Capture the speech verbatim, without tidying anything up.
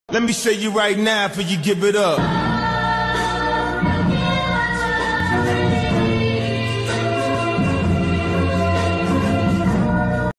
Let me show you right now before you give it up.